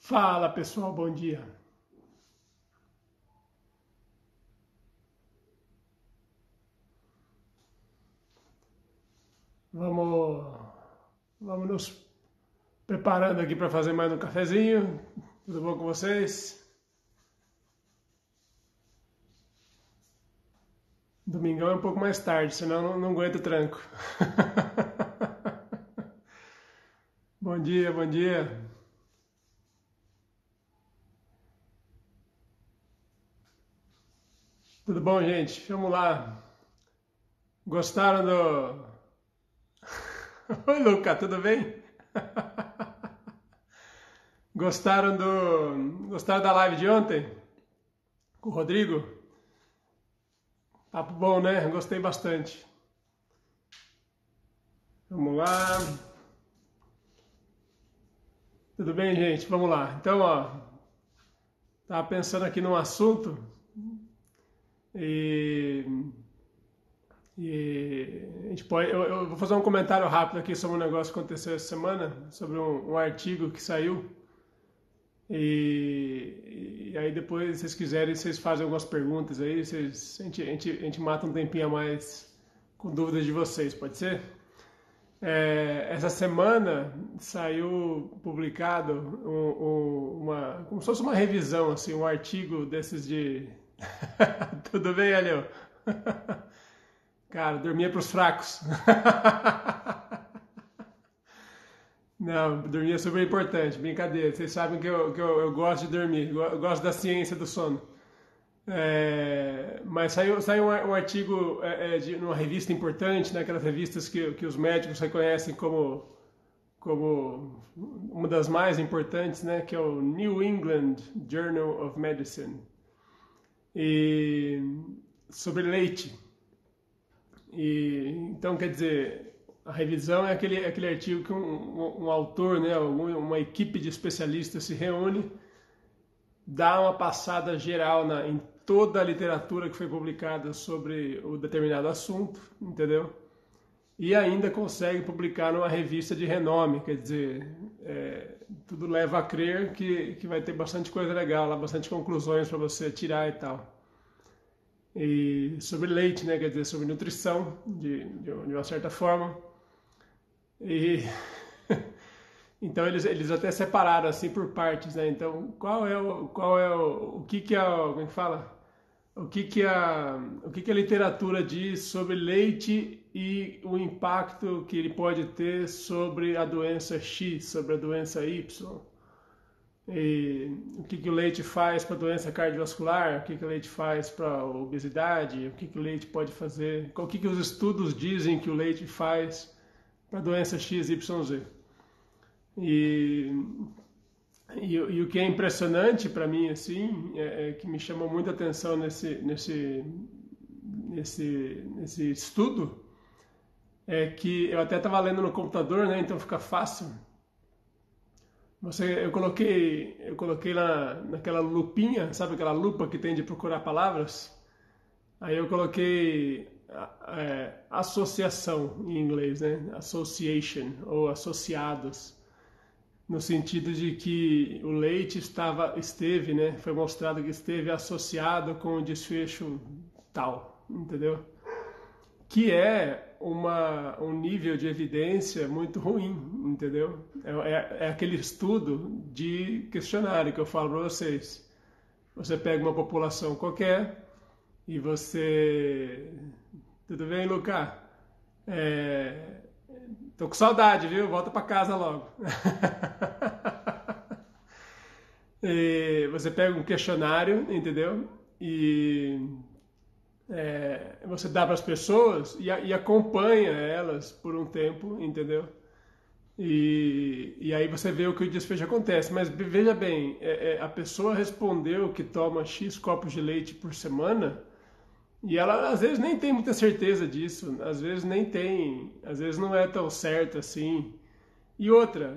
Fala pessoal, bom dia. Vamos, vamos nos preparando aqui para fazer mais um cafezinho. Tudo bom com vocês? Domingão é um pouco mais tarde, senão não aguento o tranco. Bom dia, bom dia. Tudo bom, gente? Vamos lá. Gostaram do... Oi, Luca, tudo bem? Gostaram da live de ontem? Com o Rodrigo? Papo bom, né? Gostei bastante. Vamos lá. Tudo bem, gente? Vamos lá. Então, ó, tava pensando aqui num assunto e, a gente pode, eu vou fazer um comentário rápido aqui sobre um negócio que aconteceu essa semana, sobre um artigo que saiu. E aí depois, se vocês quiserem, vocês fazem algumas perguntas aí, a gente mata um tempinho a mais com dúvidas de vocês, pode ser? Essa semana saiu publicado como se fosse uma revisão, assim, um artigo desses de... Tudo bem, Alio? Cara, dormia para os fracos. Não, dormir é super importante, brincadeira. Vocês sabem que eu gosto de dormir, eu gosto da ciência do sono. Mas saiu um artigo de uma revista importante, né, aquelas revistas que os médicos reconhecem como uma das mais importantes, né, que é o New England Journal of Medicine, e sobre leite. Então, quer dizer, a revisão é aquele artigo que um autor, né, uma equipe de especialistas se reúne, dá uma passada geral em toda a literatura que foi publicada sobre o determinado assunto, entendeu? E ainda consegue publicar numa revista de renome, quer dizer, tudo leva a crer que vai ter bastante coisa legal lá, bastante conclusões para você tirar e tal. E sobre leite, né, quer dizer, sobre nutrição, de uma certa forma. E então eles até separaram assim por partes, né? Então, o que é como é que fala? O que a literatura diz sobre leite e o impacto que ele pode ter sobre a doença X, sobre a doença Y? E o que o leite faz para a doença cardiovascular? O que o leite faz para a obesidade? O que o leite pode fazer? O que os estudos dizem que o leite faz para a doença X, Y, Z? E o que é impressionante para mim, assim, que me chamou muita atenção nesse estudo, é que eu até estava lendo no computador, né? Então fica fácil. Eu coloquei lá naquela lupinha, sabe aquela lupa que tem de procurar palavras? Aí eu coloquei associação em inglês, né? Association ou associados. No sentido de que o leite esteve, né? Foi mostrado que esteve associado com o desfecho tal, entendeu? Que é um nível de evidência muito ruim, entendeu? É aquele estudo de questionário que eu falo para vocês. Você pega uma população qualquer e você... Tudo bem, Luca? Tô com saudade, viu? Volta para casa logo. E você pega um questionário, entendeu? E você dá para as pessoas e acompanha elas por um tempo, entendeu? E aí você vê o que o desfecho acontece. Mas veja bem, a pessoa respondeu que toma X copos de leite por semana e ela às vezes nem tem muita certeza disso, às vezes nem tem, às vezes não é tão certo assim. E outra,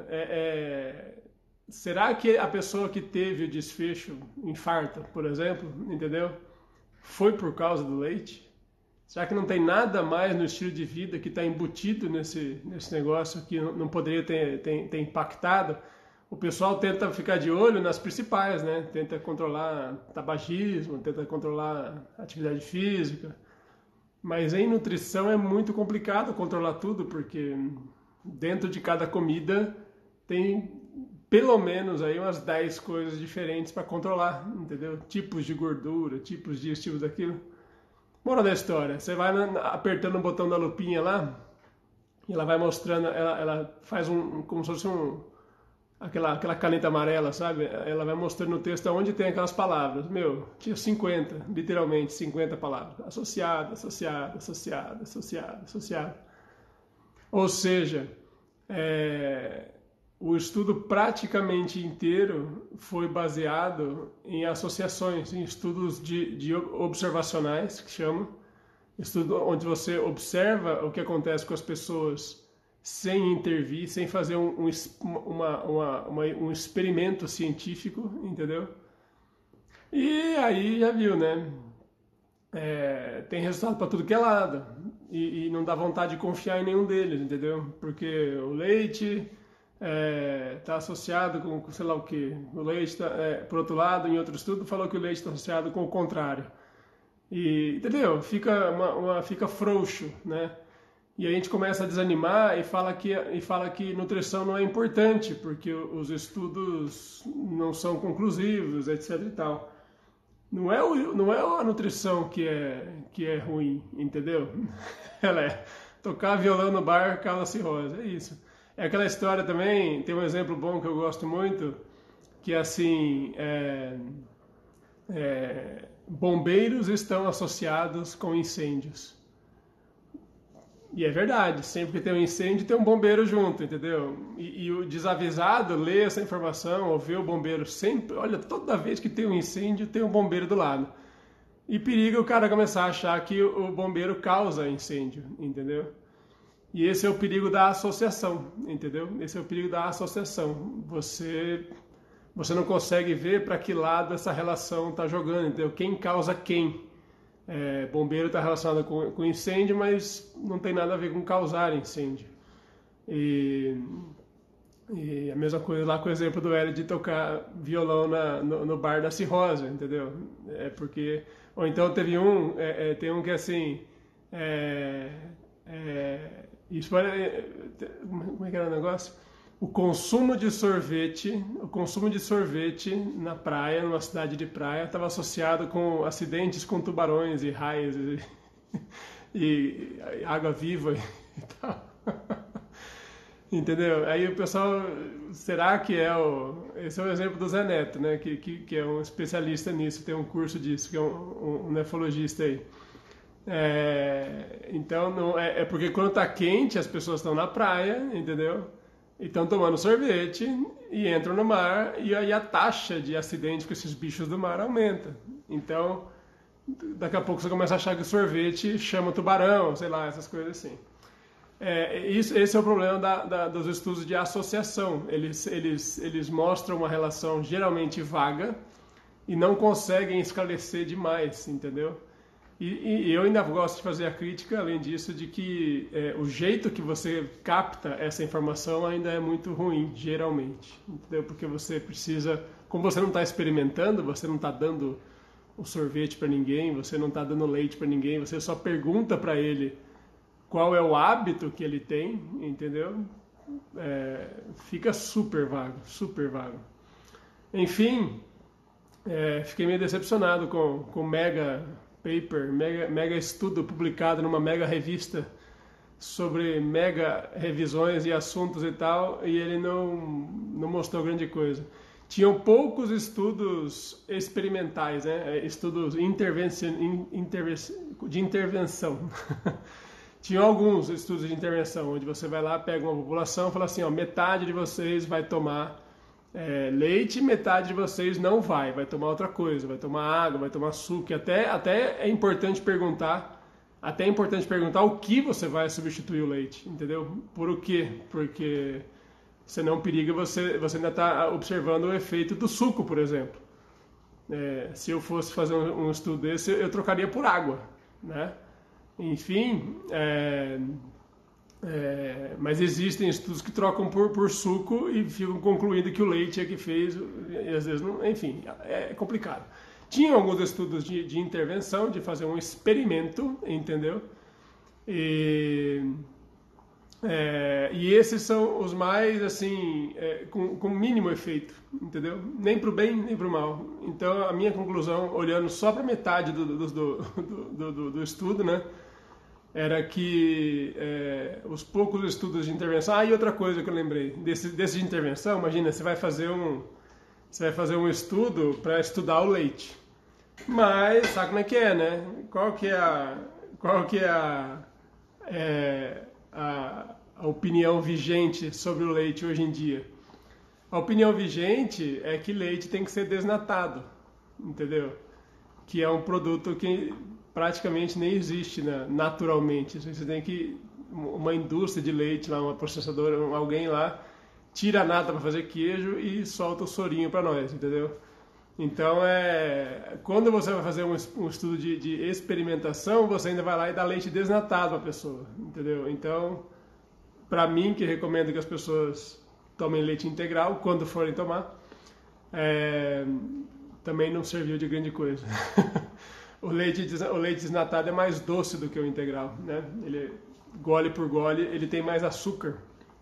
será que a pessoa que teve o desfecho infarta, por exemplo, entendeu? Foi por causa do leite? Será que não tem nada mais no estilo de vida que está embutido nesse negócio que não poderia ter impactado? O pessoal tenta ficar de olho nas principais, né? Tenta controlar tabagismo, tenta controlar atividade física. Mas em nutrição é muito complicado controlar tudo, porque dentro de cada comida tem pelo menos aí umas 10 coisas diferentes para controlar, entendeu? Tipos de gordura, tipos disso, tipos daquilo. Moral da história, você vai apertando o botão da lupinha lá, e ela vai mostrando, ela faz como se fosse aquela caneta amarela, sabe? Ela vai mostrando no texto onde tem aquelas palavras. Meu, tinha 50, literalmente 50 palavras. Associado, associado, associado, associado, associado. Ou seja, o estudo praticamente inteiro foi baseado em associações, em estudos de observacionais, que chamam, estudo onde você observa o que acontece com as pessoas sem intervir, sem fazer um experimento científico, entendeu? E aí já viu, né? Tem resultado para tudo que é lado e não dá vontade de confiar em nenhum deles, entendeu? Porque o leite está associado com sei lá o que. O leite, por outro lado, em outro estudo, falou que o leite está associado com o contrário. E, entendeu? Fica frouxo, né? E a gente começa a desanimar e fala que nutrição não é importante, porque os estudos não são conclusivos, etc e tal. Não é a nutrição que é ruim, entendeu? Ela é tocar violão no bar causa cirrose, é isso. É aquela história também, tem um exemplo bom que eu gosto muito, que é assim, bombeiros estão associados com incêndios. E é verdade, sempre que tem um incêndio tem um bombeiro junto, entendeu? E o desavisado lê essa informação ou vê o bombeiro sempre, olha, toda vez que tem um incêndio tem um bombeiro do lado. E periga o cara começar a achar que o bombeiro causa incêndio, entendeu? E esse é o perigo da associação, entendeu? Esse é o perigo da associação. Você não consegue ver para que lado essa relação está jogando, entendeu? Quem causa quem? Bombeiro está relacionado com incêndio, mas não tem nada a ver com causar incêndio. E a mesma coisa lá com o exemplo do Hélio de tocar violão no bar da cirrose, entendeu? Porque... Ou então tem um que é assim... como é que era o negócio? O consumo de sorvete na praia, numa cidade de praia, estava associado com acidentes com tubarões e raios e água viva e tal. Entendeu? Aí o pessoal, será que esse é o exemplo do Zé Neto, né? Que é um especialista nisso, tem um curso disso, que é um nefrologista aí. Então, não, porque quando está quente, as pessoas estão na praia, entendeu? E estão tomando sorvete e entram no mar e aí a taxa de acidente com esses bichos do mar aumenta. Então, daqui a pouco você começa a achar que o sorvete chama tubarão, sei lá, essas coisas assim. Esse é o problema dos estudos de associação. Eles mostram uma relação geralmente vaga e não conseguem esclarecer demais, entendeu? E eu ainda gosto de fazer a crítica, além disso, de que o jeito que você capta essa informação ainda é muito ruim, geralmente. Entendeu? Porque você precisa... Como você não está experimentando, você não está dando o sorvete para ninguém, você não está dando leite para ninguém, você só pergunta para ele qual é o hábito que ele tem, entendeu? Fica super vago, super vago. Enfim, fiquei meio decepcionado com o mega estudo publicado numa mega revista sobre mega revisões e assuntos e tal, e ele não mostrou grande coisa. Tinham poucos estudos experimentais, né? Estudos de intervenção. Tinham alguns estudos de intervenção, onde você vai lá, pega uma população e fala assim, ó, metade de vocês vai tomar leite, metade de vocês não vai tomar outra coisa, vai tomar água, vai tomar suco. Até é importante perguntar o que você vai substituir o leite, entendeu? Por o quê? Porque senão periga você ainda está observando o efeito do suco, por exemplo. Se eu fosse fazer um estudo desse, eu trocaria por água, né? Enfim, Mas existem estudos que trocam por suco e ficam concluindo que o leite é que fez, e às vezes não, enfim, é complicado. Tinha alguns estudos de intervenção, de fazer um experimento, entendeu? E esses são os mais, assim, com mínimo efeito, entendeu? Nem para o bem, nem para o mal. Então, a minha conclusão, olhando só para metade do estudo, né, era que os poucos estudos de intervenção... e outra coisa que eu lembrei, desse de intervenção, imagina, você vai fazer um estudo para estudar o leite. Mas, sabe como é que é, né? Qual que é a opinião vigente sobre o leite hoje em dia? A opinião vigente é que leite tem que ser desnatado, entendeu? Que é um produto que praticamente nem existe, né, naturalmente. Você tem que... uma indústria de leite, lá, uma processadora, alguém lá, tira a nata para fazer queijo e solta o sorinho para nós, entendeu? Então, quando você vai fazer um estudo de experimentação, você ainda vai lá e dá leite desnatado para a pessoa, entendeu? Então, para mim, que recomendo que as pessoas tomem leite integral, quando forem tomar, também não serviu de grande coisa. O leite desnatado é mais doce do que o integral, né? Ele, gole por gole, ele tem mais açúcar.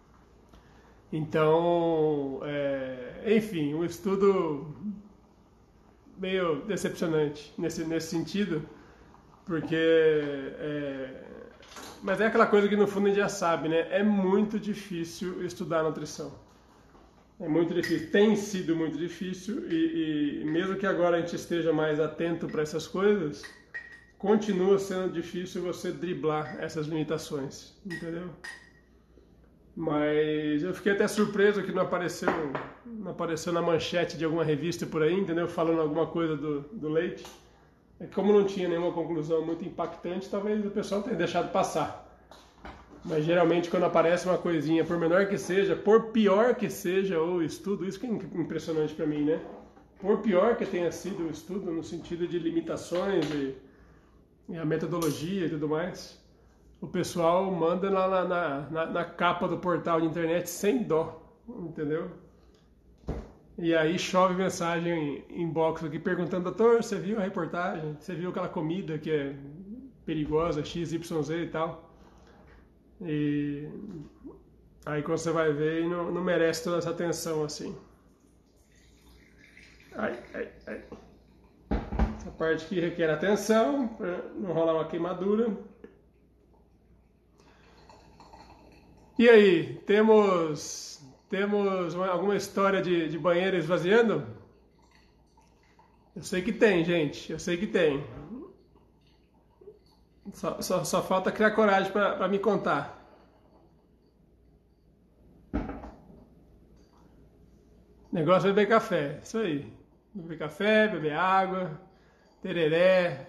Então, enfim, um estudo meio decepcionante nesse sentido, porque... mas é aquela coisa que no fundo a gente já sabe, né? É muito difícil estudar nutrição. É muito difícil, tem sido muito difícil e mesmo que agora a gente esteja mais atento para essas coisas, continua sendo difícil você driblar essas limitações, entendeu? Mas eu fiquei até surpreso que não apareceu na manchete de alguma revista por aí, entendeu? Falando alguma coisa do leite. Como não tinha nenhuma conclusão muito impactante, talvez o pessoal tenha deixado passar. Mas geralmente quando aparece uma coisinha, por menor que seja, por pior que seja o estudo, isso que é impressionante para mim, né? Por pior que tenha sido o estudo, no sentido de limitações e a metodologia e tudo mais, o pessoal manda lá na capa do portal de internet sem dó, entendeu? E aí chove mensagem em inbox aqui perguntando: doutor, você viu a reportagem? Você viu aquela comida que é perigosa, XYZ e tal? E aí quando você vai ver, não merece toda essa atenção assim. Ai. Essa parte que requer atenção, para não rolar uma queimadura. E aí, temos alguma história de banheiro esvaziando? Eu sei que tem, gente, eu sei que tem. Só falta criar coragem para me contar. O negócio é beber café, isso aí. Beber café, beber água, tereré.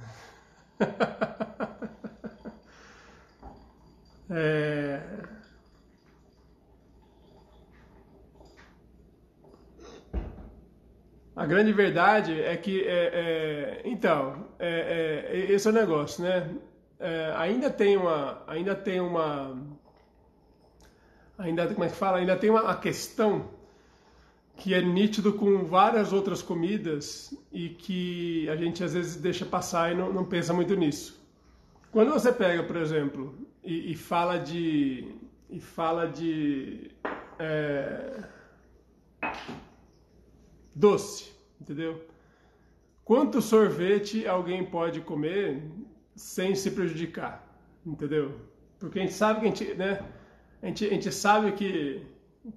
A grande verdade é que, esse é o negócio, né? Ainda tem uma questão que é nítido com várias outras comidas e que a gente às vezes deixa passar e não pensa muito nisso. Quando você pega, por exemplo, e fala de doce, entendeu? Quanto sorvete alguém pode comer sem se prejudicar, entendeu? Porque a gente sabe que a gente sabe que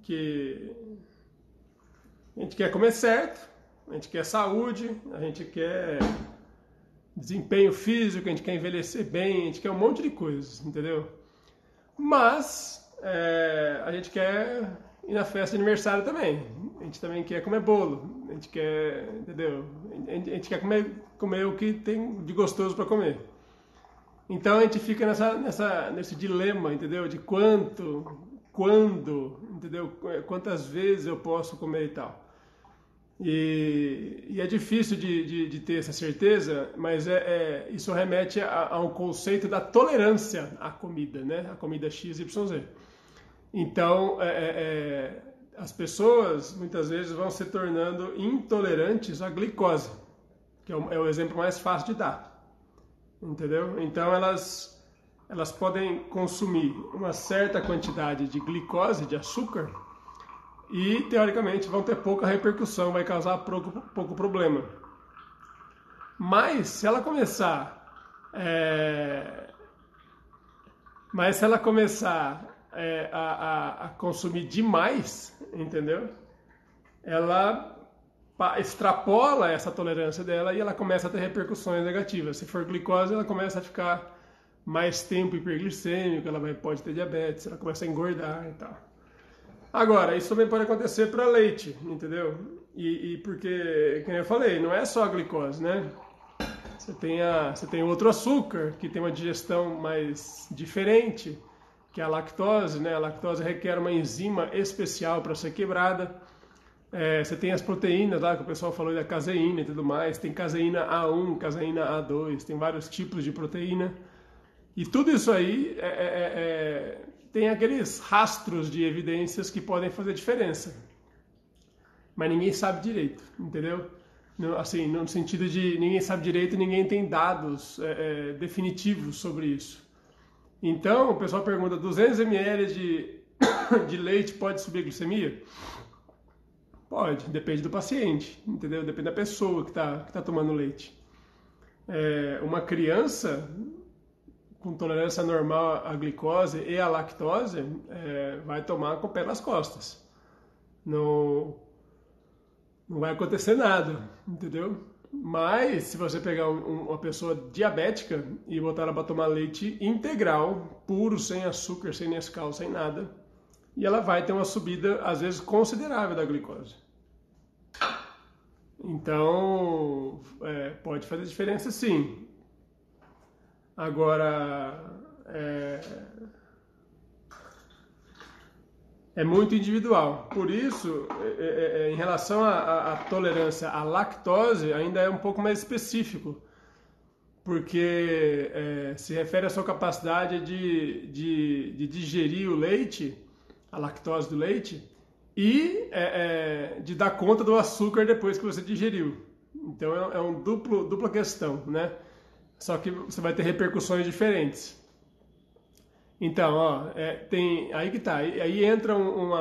a gente quer comer certo, a gente quer saúde, a gente quer desempenho físico, a gente quer envelhecer bem, a gente quer um monte de coisas, entendeu? Mas a gente quer ir na festa de aniversário também. A gente também quer comer bolo, a gente quer, entendeu? A gente quer comer o que tem de gostoso para comer. Então a gente fica nesse dilema, entendeu? De quando, entendeu? Quantas vezes eu posso comer e tal. E é difícil de ter essa certeza, mas isso remete a um conceito da tolerância à comida, né? A comida X, Y, Z. Então, as pessoas muitas vezes vão se tornando intolerantes à glicose, que é o exemplo mais fácil de dar, entendeu? Então, elas podem consumir uma certa quantidade de glicose, de açúcar, e teoricamente vão ter pouca repercussão, vai causar pouco problema. Mas se ela começar a consumir demais, entendeu? Ela extrapola essa tolerância dela e ela começa a ter repercussões negativas. Se for glicose, ela começa a ficar mais tempo hiperglicêmica, ela pode ter diabetes, ela começa a engordar e tal. Agora, isso também pode acontecer para leite, entendeu? E porque, como eu falei, não é só a glicose, né? Você tem outro açúcar, que tem uma digestão mais diferente, que é a lactose, né? A lactose requer uma enzima especial para ser quebrada. Você tem as proteínas lá, que o pessoal falou da caseína e tudo mais. Tem caseína A1, caseína A2, tem vários tipos de proteína. E tudo isso aí tem aqueles rastros de evidências que podem fazer diferença. Mas ninguém sabe direito, entendeu? Assim, no sentido de ninguém sabe direito, ninguém tem dados definitivos sobre isso. Então, o pessoal pergunta, 200 ml de leite pode subir a glicemia? Pode, depende do paciente, entendeu? Depende da pessoa que tá tomando leite. Uma criança com tolerância normal à glicose e à lactose vai tomar com o pé nas costas. Não vai acontecer nada, entendeu? Mas se você pegar uma pessoa diabética e botar ela para tomar leite integral, puro, sem açúcar, sem Nescau, sem nada, e ela vai ter uma subida, às vezes, considerável da glicose. Então, pode fazer diferença sim. Agora, é muito individual. Por isso, em relação à tolerância à lactose, ainda é um pouco mais específico, porque se refere à sua capacidade de digerir o leite, a lactose do leite, e de dar conta do açúcar depois que você digeriu. Então é uma dupla questão, né? Só que você vai ter repercussões diferentes. Então, tem aí que tá. Aí entra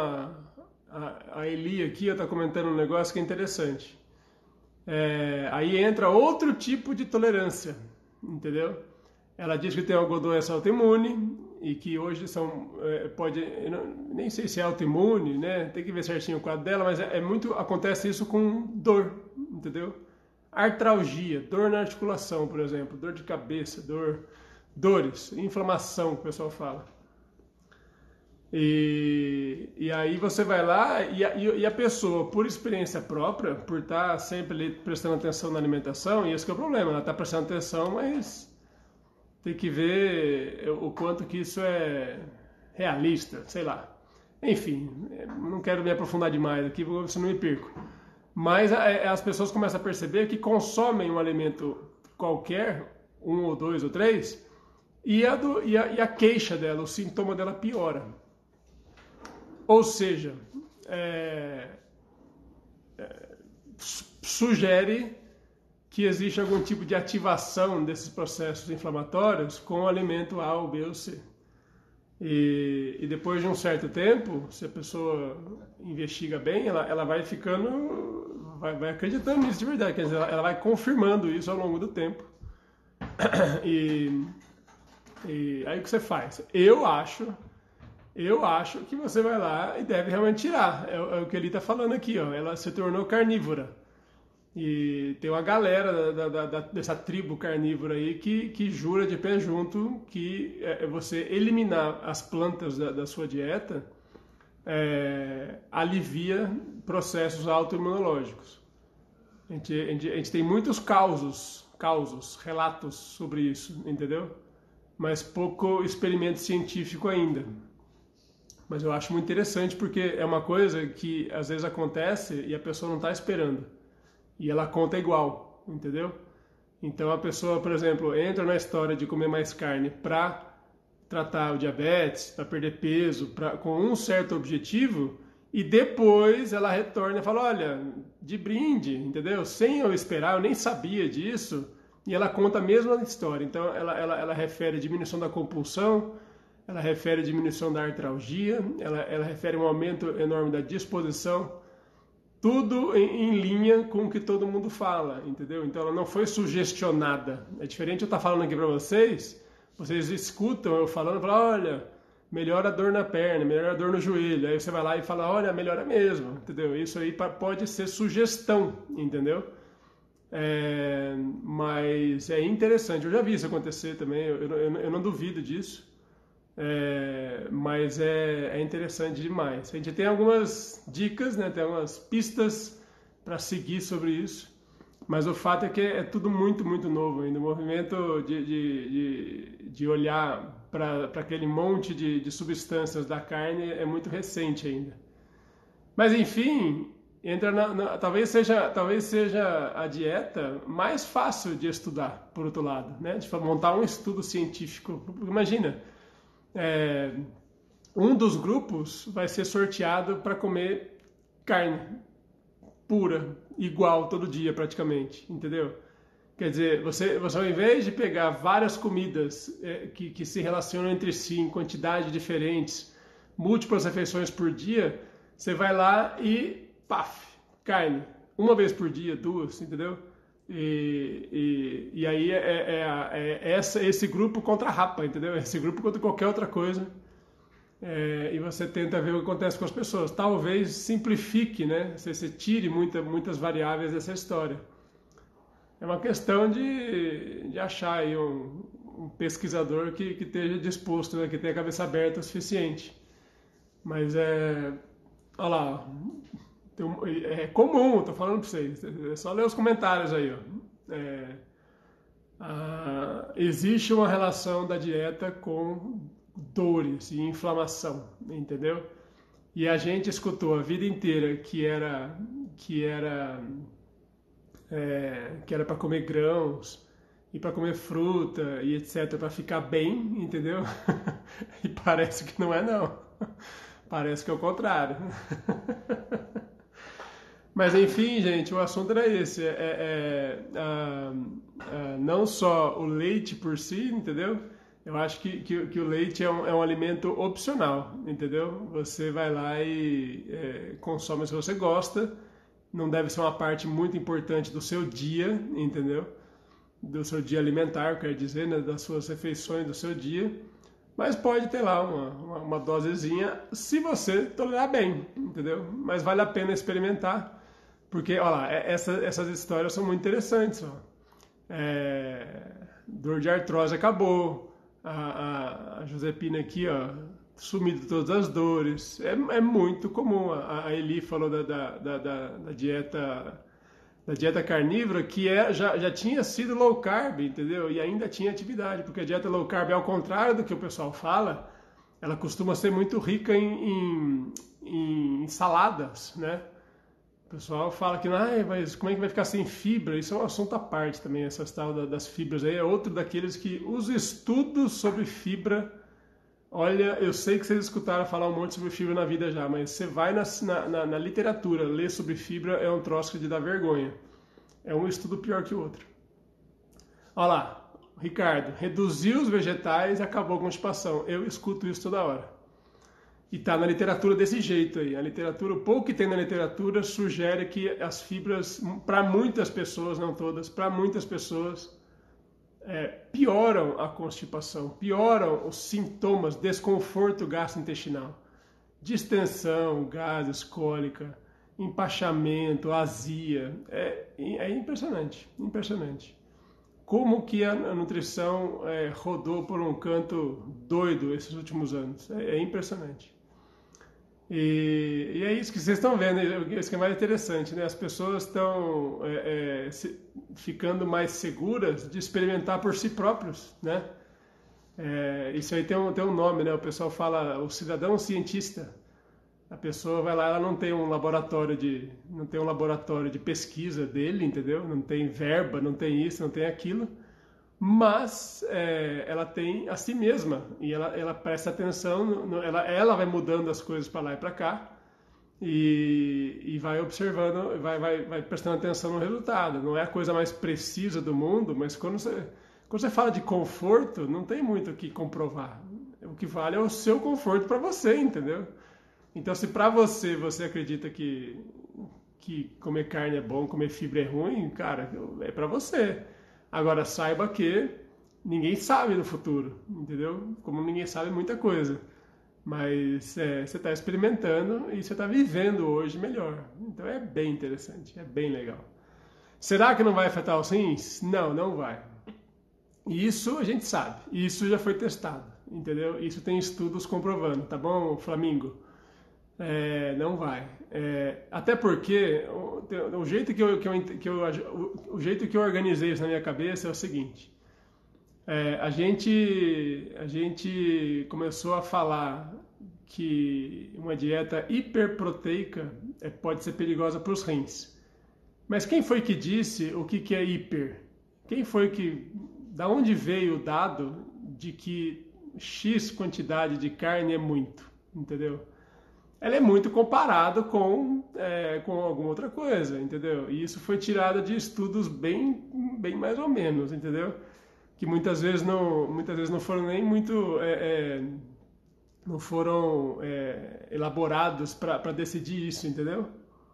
a Eli aqui, está comentando um negócio que é interessante. Aí entra outro tipo de tolerância, entendeu? Ela diz que tem alguma doença autoimune e que hoje nem sei se é autoimune, né? Tem que ver certinho o quadro dela, mas acontece isso com dor, entendeu? Artralgia, dor na articulação, por exemplo, dor de cabeça, dores, inflamação, que o pessoal fala. E aí você vai lá e a pessoa, por experiência própria, por estar sempre ali prestando atenção na alimentação, e esse que é o problema, ela está prestando atenção, mas tem que ver o quanto que isso é realista, sei lá. Enfim, não quero me aprofundar demais aqui, senão me perco. Mas as pessoas começam a perceber que consomem um alimento qualquer, 1 ou 2 ou 3, e a queixa dela, o sintoma dela piora. Ou seja, sugere que existe algum tipo de ativação desses processos inflamatórios com o alimento A ou B ou C. E depois de um certo tempo, se a pessoa investiga bem, ela vai ficando, vai acreditando nisso de verdade, quer dizer, ela vai confirmando isso ao longo do tempo. E aí o que você faz? Eu acho que você vai lá e deve realmente tirar. É o que ele está falando aqui, ó. Ela se tornou carnívora. E tem uma galera dessa tribo carnívora aí que jura de pé junto que você eliminar as plantas da sua dieta alivia processos autoimunológicos. A gente tem muitos causos, relatos sobre isso, entendeu? Mas pouco experimento científico ainda. Mas eu acho muito interessante porque é uma coisa que às vezes acontece e a pessoa não está esperando. E ela conta igual, entendeu? Então a pessoa, por exemplo, entra na história de comer mais carne para tratar o diabetes, para perder peso, com um certo objetivo, e depois ela retorna e fala, olha, de brinde, entendeu? Sem eu esperar, eu nem sabia disso, e ela conta a mesma história. Então ela refere a diminuição da compulsão, ela refere a diminuição da artralgia, ela refere a um aumento enorme da disposição, tudo em linha com o que todo mundo fala, entendeu? Então ela não foi sugestionada. É diferente eu estar falando aqui para vocês escutam eu falando, falam, olha, melhora a dor na perna, melhora a dor no joelho. Aí você vai lá e fala, olha, melhora mesmo, entendeu? Isso aí pode ser sugestão, entendeu? Mas é interessante, eu já vi isso acontecer também, eu não duvido disso. Mas é interessante demais. A gente tem algumas dicas, né? Tem algumas pistas para seguir sobre isso, mas o fato é que é tudo muito, muito novo ainda. O movimento de olhar para aquele monte de substâncias da carne é muito recente ainda. Mas enfim, talvez seja a dieta mais fácil de estudar, por outro lado, né? De montar um estudo científico. Imagina, um dos grupos vai ser sorteado para comer carne pura, igual, todo dia praticamente, entendeu? Quer dizer, você ao invés de pegar várias comidas que se relacionam entre si em quantidades diferentes, múltiplas refeições por dia, você vai lá e, paf, carne. Uma vez por dia, duas, entendeu? E aí esse grupo contra a rapa, entendeu? Esse grupo contra qualquer outra coisa. E você tenta ver o que acontece com as pessoas. Talvez simplifique, né? Você tire muitas variáveis dessa história. É uma questão de achar aí um pesquisador que esteja disposto, né? Que tenha a cabeça aberta o suficiente. Mas olha lá, é comum, tô falando para vocês. É só ler os comentários aí, ó. Existe uma relação da dieta com dores e inflamação, entendeu? E a gente escutou a vida inteira que era para comer grãos e para comer fruta e etc, para ficar bem, entendeu? E parece que não é não. Parece que é o contrário. Mas enfim, gente, o assunto era esse. Não só o leite por si, entendeu? Eu acho que o leite é um alimento opcional, entendeu? Você vai lá e consome se você gosta. Não deve ser uma parte muito importante do seu dia, entendeu? Do seu dia alimentar, quer dizer, né? Das suas refeições do seu dia. Mas pode ter lá uma dosezinha se você tolerar bem, entendeu? Mas vale a pena experimentar. Porque, olha lá, essas histórias são muito interessantes. Ó. Dor de artrose acabou. A Josepina aqui, ó, sumido de todas as dores. É muito comum. A Eli falou da dieta carnívora, que já tinha sido low carb, entendeu? E ainda tinha atividade, porque a dieta low carb, ao contrário do que o pessoal fala, ela costuma ser muito rica em saladas, né? O pessoal fala que, mas como é que vai ficar sem fibra? Isso é um assunto à parte também, essas tal das fibras aí. É outro daqueles que os estudos sobre fibra... Olha, eu sei que vocês escutaram falar um monte sobre fibra na vida já, mas você vai na literatura ler sobre fibra, é um troço de dar vergonha. É um estudo pior que o outro. Olha lá, Ricardo, reduziu os vegetais e acabou a constipação. Eu escuto isso toda hora. E está na literatura desse jeito aí. A literatura, o pouco que tem na literatura sugere que as fibras, para muitas pessoas, não todas, para muitas pessoas, pioram a constipação, pioram os sintomas, desconforto gastrointestinal, distensão, gases, cólica, empachamento, azia. É impressionante, impressionante. Como que a nutrição rodou por um canto doido esses últimos anos. É impressionante. E é isso que vocês estão vendo, isso que é mais interessante, né? As pessoas estão ficando mais seguras de experimentar por si próprios, né? Isso aí tem um nome, né? O pessoal fala o cidadão cientista. A pessoa vai lá, ela não tem um laboratório de pesquisa dele, entendeu? Não tem verba, não tem isso, não tem aquilo, mas ela tem a si mesma e ela presta atenção, ela vai mudando as coisas para lá e para cá e vai observando, vai prestando atenção no resultado. Não é a coisa mais precisa do mundo, mas quando você fala de conforto, não tem muito o que comprovar. O que vale é o seu conforto para você, entendeu? Então, se para você acredita que comer carne é bom, comer fibra é ruim, cara, é para você. Agora, saiba que ninguém sabe no futuro, entendeu? Como ninguém sabe muita coisa. Mas você está experimentando e você está vivendo hoje melhor. Então, é bem interessante, é bem legal. Será que não vai afetar os rins? Não, não vai. Isso a gente sabe, isso já foi testado, entendeu? Isso tem estudos comprovando, tá bom, Flamingo? Não vai. Até porque o jeito o jeito que eu organizei isso na minha cabeça é o seguinte: a gente começou a falar que uma dieta hiperproteica pode ser perigosa para os rins. Mas quem foi que disse o que é hiper? Quem foi da onde veio o dado de que X quantidade de carne é muito, entendeu? Ela é muito comparado com alguma outra coisa, entendeu? E isso foi tirado de estudos bem mais ou menos, entendeu? Que muitas vezes não foram nem muito não foram elaborados para decidir isso, entendeu?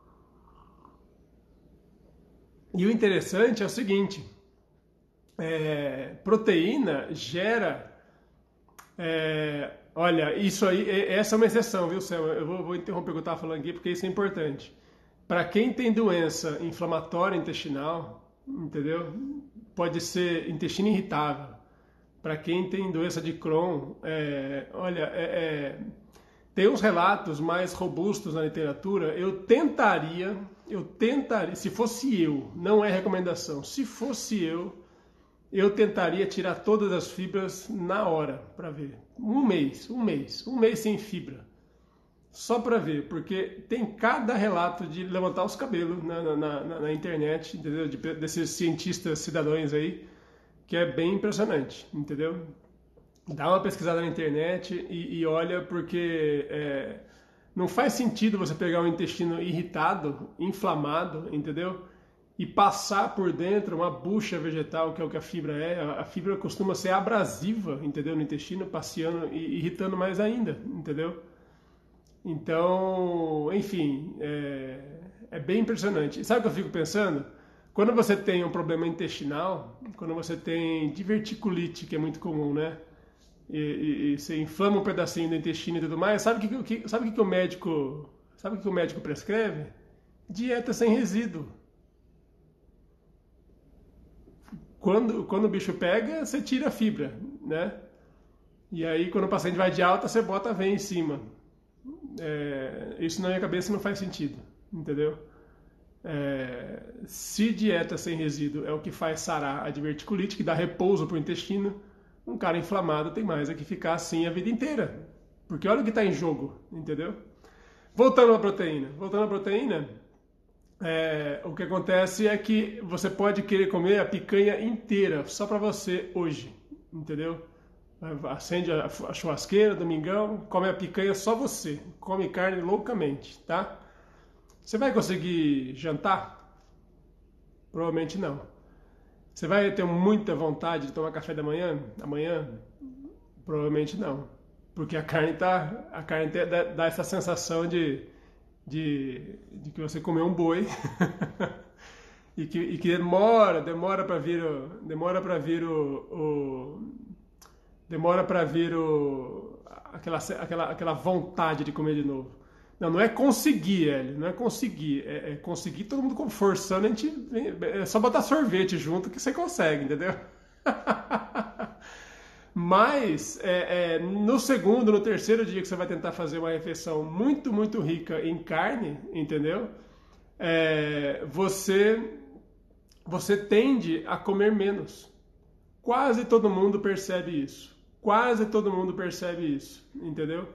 E o interessante é o seguinte: proteína gera olha, isso aí, essa é uma exceção, viu, Sam? Eu vou interromper o que eu estava falando aqui, porque isso é importante. Para quem tem doença inflamatória intestinal, entendeu? Pode ser intestino irritável. Para quem tem doença de Crohn, olha, tem uns relatos mais robustos na literatura. Eu tentaria, se fosse eu, não é recomendação, se fosse eu tentaria tirar todas as fibras na hora, para ver. Um mês sem fibra. Só para ver, porque tem cada relato de levantar os cabelos na internet, entendeu? Desses cientistas cidadãos aí, que é bem impressionante, entendeu? Dá uma pesquisada na internet e olha, porque não faz sentido você pegar um intestino irritado, inflamado, entendeu? E passar por dentro uma bucha vegetal, que é o que a fibra é. A fibra costuma ser abrasiva, entendeu? No intestino, passeando e irritando mais ainda, entendeu? Então, enfim, é bem impressionante. E sabe o que eu fico pensando? Quando você tem um problema intestinal, quando você tem diverticulite, que é muito comum, né? E você inflama um pedacinho do intestino e tudo mais, sabe o que o médico prescreve? Dieta sem resíduo. Quando o bicho pega, você tira a fibra, né? E aí, quando o paciente vai de alta, você bota a veia em cima. Isso na minha cabeça não faz sentido, entendeu? Se dieta sem resíduo é o que faz sarar a diverticulite, que dá repouso para o intestino, um cara inflamado tem mais é que ficar assim a vida inteira. Porque olha o que está em jogo, entendeu? Voltando à proteína. O que acontece é que você pode querer comer a picanha inteira só para você hoje, entendeu? Acende a churrasqueira, domingão, come a picanha só você, come carne loucamente, tá? Você vai conseguir jantar? Provavelmente não. Você vai ter muita vontade de tomar café da manhã? Amanhã? Provavelmente não. Porque a carne dá essa sensação de que você comeu um boi e que demora para vir aquela vontade de comer de novo. Não é conseguir, Hélio, não é conseguir, é conseguir todo mundo forçando, é só botar sorvete junto que você consegue, entendeu? Mas no segundo, no terceiro dia que você vai tentar fazer uma refeição muito, muito rica em carne, entendeu? Você tende a comer menos. Quase todo mundo percebe isso. quase todo mundo percebe isso, entendeu?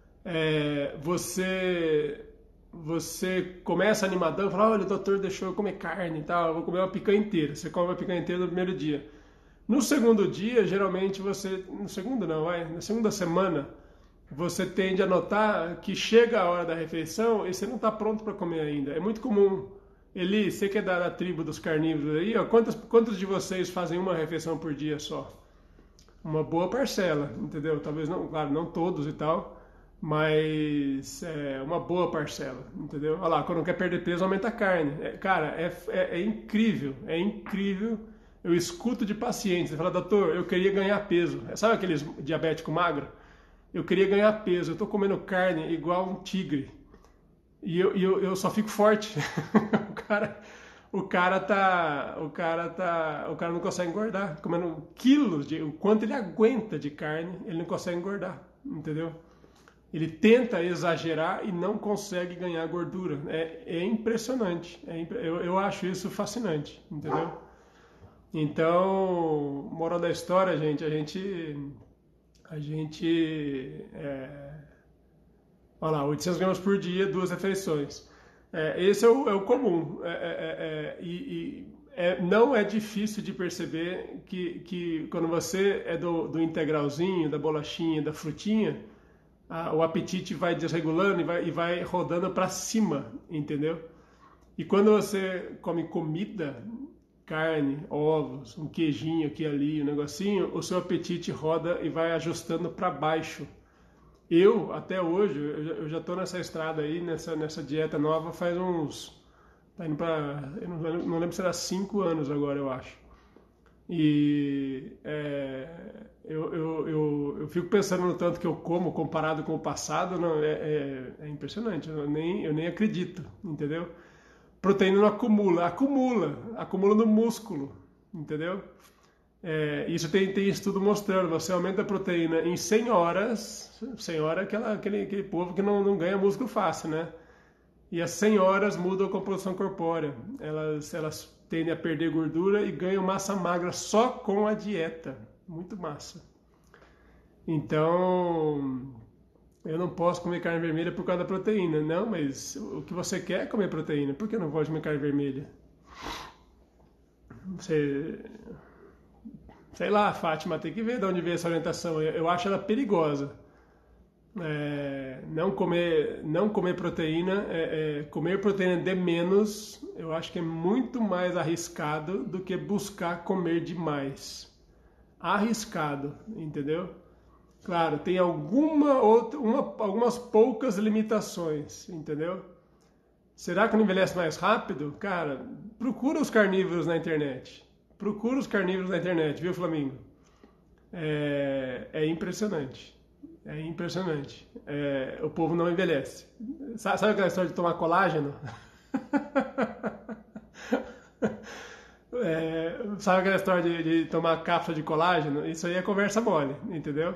Você começa animadão, fala, olha, o doutor deixou eu comer carne e tal, eu vou comer uma picanha inteira. Você come uma picanha inteira no primeiro dia. No segundo dia, geralmente você... No segundo não, na segunda semana, você tende a notar que chega a hora da refeição e você não está pronto para comer ainda. É muito comum. Eli, você que é da tribo dos carnívoros aí, ó, quantos de vocês fazem uma refeição por dia só? Uma boa parcela, entendeu? Talvez não, claro, não todos e tal, mas uma boa parcela, entendeu? Olha lá, quando não quer perder peso, aumenta a carne. Cara, é incrível, é incrível. Eu escuto de pacientes, ele fala, doutor, eu queria ganhar peso. Sabe aqueles diabético magro? Eu queria ganhar peso, eu tô comendo carne igual um tigre. E eu só fico forte. O cara não consegue engordar, comendo quilos o quanto ele aguenta de carne, ele não consegue engordar, entendeu? Ele tenta exagerar e não consegue ganhar gordura. É impressionante. Eu acho isso fascinante, entendeu? Então, moral da história, gente, olha lá, 800 gramas por dia, 2 refeições. Esse é o comum. Não é difícil de perceber que quando você é do integralzinho, da bolachinha, da frutinha, o apetite vai desregulando e vai rodando para cima, entendeu? E quando você come comida, carne, ovos, um queijinho aqui ali, um negocinho, o seu apetite roda e vai ajustando para baixo. Até hoje, eu já estou nessa estrada aí, nessa dieta nova faz uns... Tá indo para... Eu não lembro se era 5 anos agora, eu acho. E eu fico pensando no tanto que eu como comparado com o passado, não, é impressionante, eu nem acredito, entendeu? Proteína não acumula no músculo, entendeu? Isso tem estudo mostrando, você aumenta a proteína em 100 horas, 100 horas é aquele povo que não ganha músculo fácil, né? E as 100 horas mudam a composição corpórea, elas tendem a perder gordura e ganham massa magra só com a dieta, muito massa. Então, eu não posso comer carne vermelha por causa da proteína, não, mas o que você quer é comer proteína, por que eu não pode comer carne vermelha? Sei lá, Fátima, tem que ver de onde veio essa orientação. Eu acho ela perigosa. Não comer proteína, comer proteína de menos, eu acho que é muito mais arriscado do que buscar comer demais. Arriscado, entendeu? Claro, tem algumas poucas limitações, entendeu? Será que não envelhece mais rápido? Cara, procura os carnívoros na internet. Procura os carnívoros na internet, viu, Flamingo? É impressionante. É impressionante. O povo não envelhece. Sabe aquela história de tomar colágeno? Sabe aquela história de tomar cápsula de colágeno? Isso aí é conversa mole, entendeu?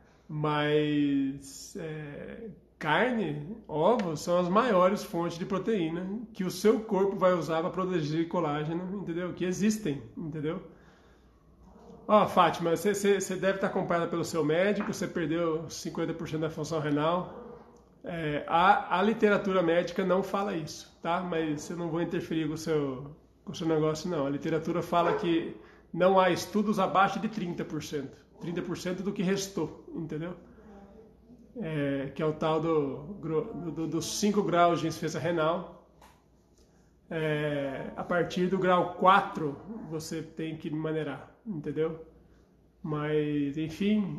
Mas carne, ovos são as maiores fontes de proteína que o seu corpo vai usar para produzir colágeno, entendeu? Que existem, entendeu? Ó, Fátima, você deve estar acompanhada pelo seu médico, você perdeu 50% da função renal. A literatura médica não fala isso, tá? Mas eu não vou interferir com o seu negócio, não. A literatura fala que não há estudos abaixo de 30%. 30% do que restou, entendeu? Que é o tal dos 5 graus de insuficiência renal. A partir do grau 4 você tem que maneirar, entendeu? Mas, enfim,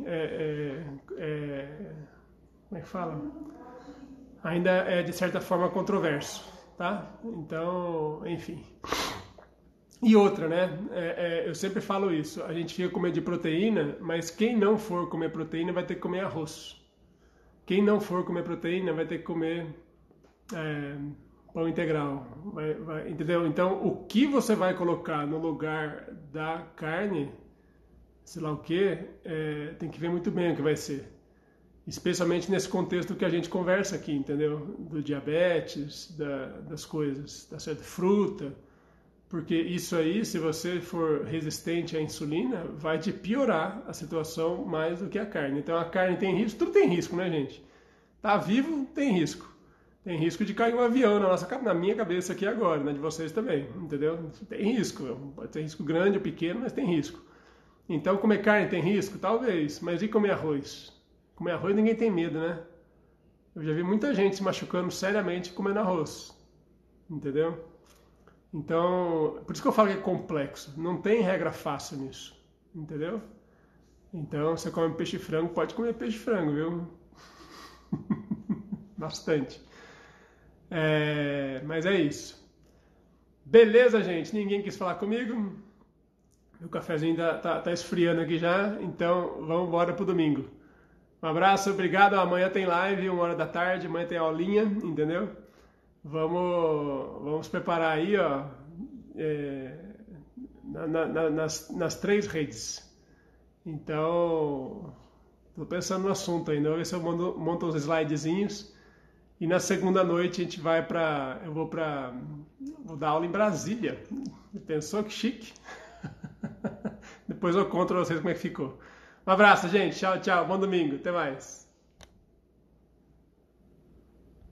como é que fala? Ainda é de certa forma controverso, tá? Então, enfim. E outra, né? Eu sempre falo isso, a gente fica comendo de proteína, mas quem não for comer proteína vai ter que comer arroz. Quem não for comer proteína vai ter que comer pão integral, entendeu? Então, o que você vai colocar no lugar da carne, sei lá o que, tem que ver muito bem o que vai ser. Especialmente nesse contexto que a gente conversa aqui, entendeu? Do diabetes, das coisas, tá certo? Fruta, Porque isso aí, se você for resistente à insulina, vai te piorar a situação mais do que a carne. Então a carne tem risco, tudo tem risco, né, gente? Tá vivo, tem risco. Tem risco de cair um avião na minha cabeça aqui agora, na de vocês também, entendeu? Tem risco, pode ter risco grande ou pequeno, mas tem risco. Então comer carne tem risco? Talvez, mas e comer arroz? Comer arroz ninguém tem medo, né? Eu já vi muita gente se machucando seriamente comendo arroz, entendeu? Então, por isso que eu falo que é complexo. Não tem regra fácil nisso, entendeu? Então, você come peixe e frango, pode comer peixe e frango, viu? Bastante. Mas é isso. Beleza, gente? Ninguém quis falar comigo? Meu cafezinho tá esfriando aqui já, então vamos embora pro domingo. Um abraço, obrigado. Amanhã tem live, 1h da tarde, amanhã tem aulinha, entendeu? Vamos preparar aí, ó, nas 3 redes. Então, estou pensando no assunto ainda, vou ver se eu monto uns slidezinhos. E na segunda noite a gente vai vou dar aula em Brasília. Pensou que chique? Depois eu conto pra vocês como é que ficou. Um abraço, gente. Tchau, tchau. Bom domingo. Até mais.